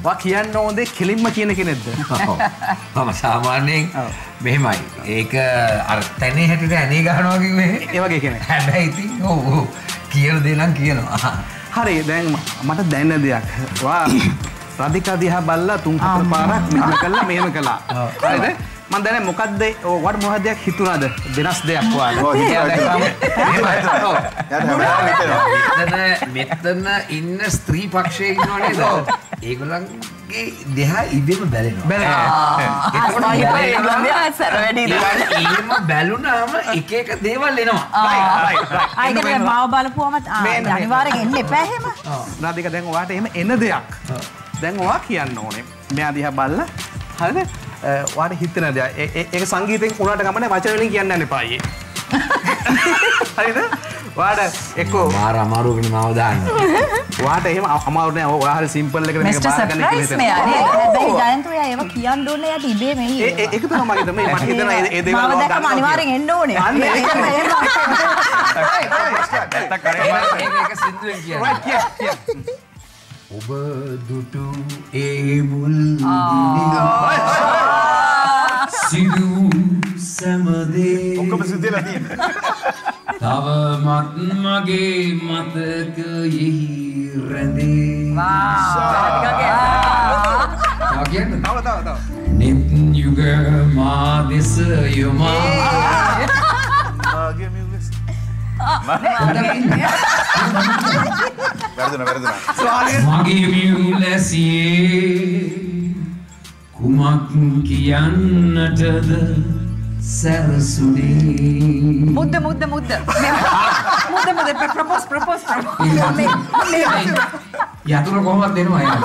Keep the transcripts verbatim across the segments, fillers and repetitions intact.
වා කියන්න ඕන දේ කෙලින්ම කියන කෙනෙක්ද? මම සාමාන්‍යයෙන් මෙහෙමයි. ඒක අර තැනේ හැටියට ඇනේ ගහනවා කිව්වේ ඒ වගේ කෙනෙක්. හැබැයි ඉතින් ඔව් ඔව් කියන දේ නම් කියනවා. හරි දැන් මට දැනෙන දෙයක්. වා රාධිකා දිහා බල්ලා තුන් හතර පාරක් මෙහෙම කළා මෙහෙම කළා. හරිද? මම දැනේ මොකද්ද වට මොකක්ද හිතුණාද? වෙනස් දෙයක් වාලා. ඔව් මෙතන මෙතන ඉන්න ස්ත්‍රී පක්ෂයේ ඉන්නව නේද? ඒගොල්ලන්ගේ දෙහා ඉබේම බැලෙනවා. බැලෙනවා. ඒකම බැලුනාම එක එක දේවල් එනවා. ආයෙත් මාව බලපුවම අනිවාර්යෙන් එන්න එපා එහෙම. රාධිකා දැන් ඔයාට එහෙම එන දෙයක්. දැන් ඔයා කියන්න ඕනේ. මෙයා දිහා බලලා හරිද? ඔයාට හිතෙන දෙයක්. ඒක සංගීතයෙන් උනාට ගමනේ වචන වලින් කියන්න යන්න එපා අයියේ. හරිද? ඔයාට එක්කෝ මාර අමාරුවකින් මාව දාන්න. ඔයාට එහෙම අමාරු නෑ. ඔයා හරි සිම්පල් එකකට මේක බාර ගන්න කියලා හිතෙනවා. මෙයා නේ. හැබැයි ජයන්ත ඔයා ඒව කියන්න ඕනේ යට ඉබේ මෙහි. ඒ ඒක තමයි මගේ තමයි මට හිතෙනවා ඒ දේවල් මාව ඔයා දැක්කම ගන්නවා. අනිවාර්යෙන් එන්න ඕනේ. අන්න ඒක එහෙම ඒක සින්දුවෙන් කියන්නේ. ඔබ දුටු ඒ මුල් සිදු සමදේ ඔක්කොම සිද්ධියලා තියෙන්නේ. තවමත් මගේ මතකයෙහි රැඳේ. වා තව තව තව. නිත් යුග මා දෙස යොමා. ආගේ මියුස්. වැරදුනා වැරදුනා. මගේ මියුලැසියේ කුමක් කියන්නටද සැරසුනේ. මුද්ද මුද්ද මුද්ද. මුද්ද මුද්ද ප්‍රොපෝස් ප්‍රොපෝස්. යතුරු කොහොමද දෙනවා යාර?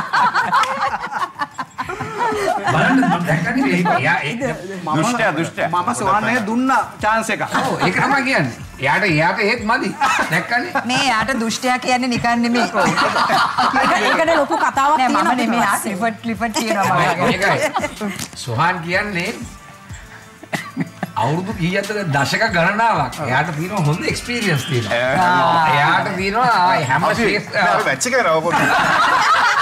බලන්න මම දැක්කනේ එයා ඒක දුෂ්ටය දුෂ්ටය. මම සෝහනේ දුන්න chance එක. ඔව් ඒක තමයි කියන්නේ. එයාට එයාට ඒත් මදි. දැක්කනේ. මේ යාට දුෂ්ටයා කියන්නේ නිකන් නෙමෙයි. ඒකට ලොකු කතාවක් තියෙනවා. මම නෙමෙයි ආ ක්ලිෆර්ඩ් ක්ලිෆර්ඩ් කියනවා මම. ඒකයි. සෝහන් කියන්නේ අවුරුදු කීයක්ද දශක ගණනාවක්. එයාට තියෙන හොඳ එක්ස්පීරියන්ස් තියෙනවා. එයාට තියෙනවා හැම ෂේස් වැච්ච කරව පොඩ්ඩක්.